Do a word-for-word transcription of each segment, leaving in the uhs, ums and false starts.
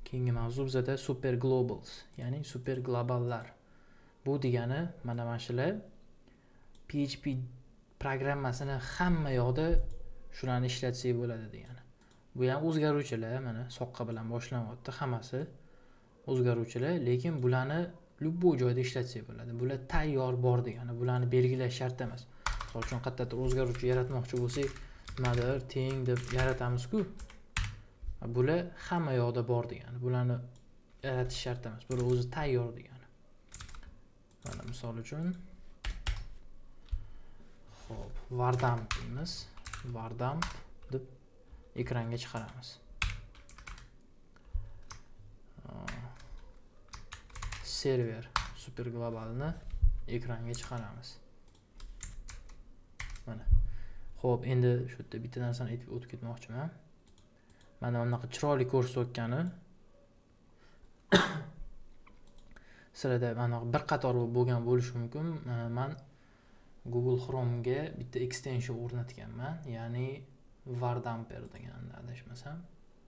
Keyingi mavzu bizada super globals, ya'ni super globallar. Bu degani mana mana shular P H P programmasini hamma yoqda shularni ishlatsak bo'ladi degani. Bu ham o'zgaruvchilar, mana soqqa bilan boshlanyapti, hammasi o'zgaruvchilar, lekin bularni любой joyda ishlatsak bo'ladi. Bular tayyor bor degani, bularni belgilash shart emas. Misol uchun qayerdadir o'zgaruvchi yaratmoqchi bo'lsak, nimadir teng deb yaratamiz-ku. Bular hamma yoqda bor degani. Bularni yaratish shart emas. Bular o'zi tayyor degani. Mana misol uchun Xo'p, vardamp deymiz. Vardamp deb ekranga chiqaramiz. Server super globalni ekranga chiqaramiz. Mana. Xo'p, endi shu yerda bitta narsani aytib o'tib ketmoqchiman. Mana bunaqa chiroyli ko'rsatgani sizlarda mana bir qator bo'lgan bo'lishi mumkin. Men Google Chrome ga bitta extension o'rnatganman, ya'ni Vardamper deganini adashmasam.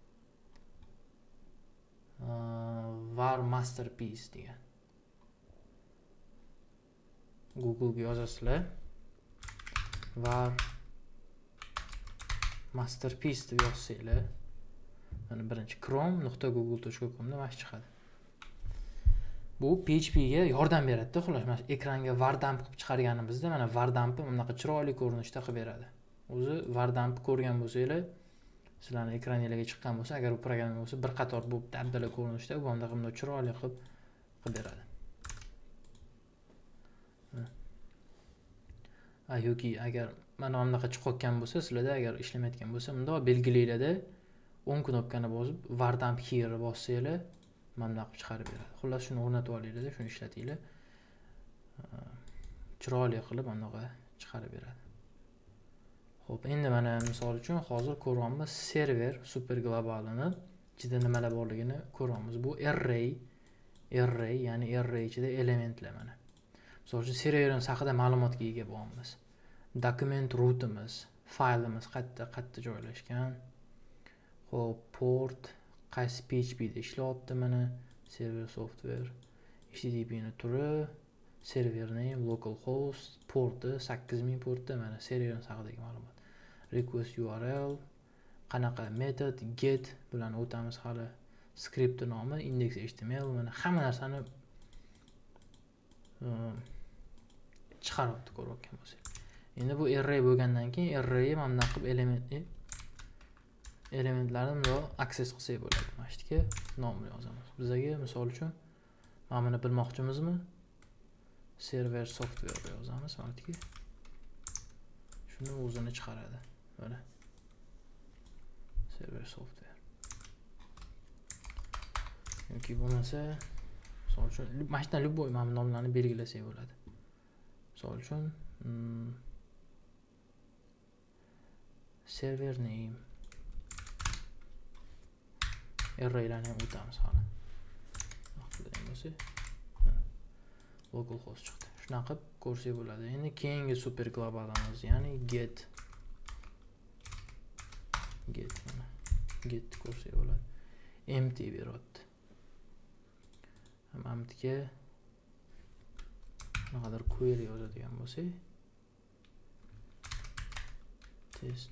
Var Masterpiece degan. Google ga yozasizlar. Var Masterpiece deb yozsanglar, mana birinchi chrome nuqta google nuqta com da mana chiqadi. Bu P H P ga yordam beradi-da, xolos. Mana ekranga Vardamp qilib chiqarganimizda mana Vardampni bunaqa chiroyli ko'rinishda qilib beradi. O'zi Vardamp ko'rgan bo'lsanglar, sizlarning ekraningizga chiqqan bo'lsa, agar u program bo'lsa, bir qator bu dabdala ko'rinishda bu bunday bunday chiroyli qilib qilib beradi. Ay yoki agar mana bunaqa chiqayotgan bo'lsa, sizlarda agar ishlamayotgan bo'lsa, bunda belgilaylarda o'ng knopkani bosib Vardamp here bossanglar, mana qilib chiqarib beradi. Xullas shuni o'rnatib olinglar, shuni ishlatinglar. Chiroyli qilib bunaqa chiqarib beradi. Xo'p, endi mana misol uchun hozir ko'ryapmiz server super globalini ichida nimalar borligini ko'ryapmiz. Bu array, array, ya'ni array ichida elementlar mana. Misol uchun serverimiz haqida ma'lumotga ega bo'lamiz. Document rootimiz, faylimiz qayerda qayerda joylashgan. Xo'p, port qaysi P H P da ishlayapti mana, server software, H T T P ni turi, server name, localhost, porti sakkiz ming portda mana serverimiz haqidagi ma'lumot. Request U R L, qanaqa metod, get bilan o'tamiz hali. Script nomi, index H T M L, mana hamma narsani chiqaryapti ko'rayotgan bo'lsangiz. Endi bu array bo'lgandan keyin array mana qilib element elementlarni bunday access qilsak bo'ladi. Mana shu yerga nomni yozamiz. Bizga misol uchun mana buni bilmoqchimizmi? Server software yozamiz mana yerga. Shuni o'zini chiqaradi. Mana server software. Yoki bo'lmasa, misol uchun mana shunday любой mana nomlarni belgilasak bo'ladi. Misol uchun hmm, server name arraylarni ham o'tamiz hali. Vaqtida bo'lsa, localhost chiqdi. Shunaqa qilib ko'rsak bo'ladi. Endi keyingi super globalimiz, ya'ni get get mana get ko'rsak bo'ladi. Empty beradi. Ham emptyga naqadar query yozadigan bo'lsak, test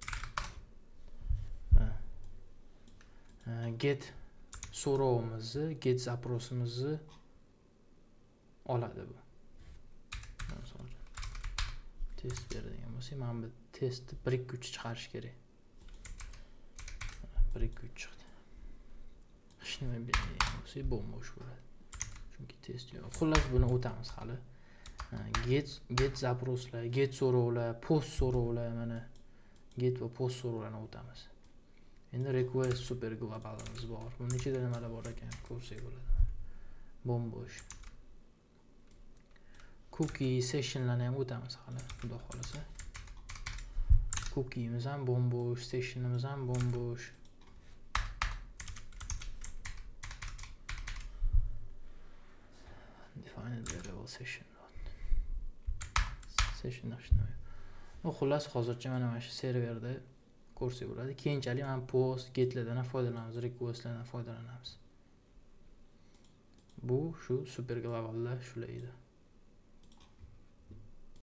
get so'rovimizni, get zaprosimizni oladi bu. Misol uchun test beradigan bo'lsak, mana bu test bir ikki uch chiqarish kerak. bir ikki uch chiqdi. Hech nima beradigan bo'lsak, bo'sh bo'ladi. Chunki test yo'q. Xullas buni o'tamiz hali. Get get zaproslar, get so'rovlar, post so'rovlar, mana get va post so'rovlarni o'tamiz. Endi request super globalimiz bor. Buning ichida nimalar bor ekan ko'rsak bo'ladi. Bo'sh. Cookie sessionlarni ham o'tamiz hali, xudo xolasa. Cookie'miz ham bo'sh, sessionimiz ham bo'sh. Define variable session. Session nashna. O xullas hozircha mana mana shu serverda ko'rsak bo'ladi. Keyinchalik ham post, getlardan foydalanamiz, requestlardan foydalanamiz. Bu shu super globalda shular edi.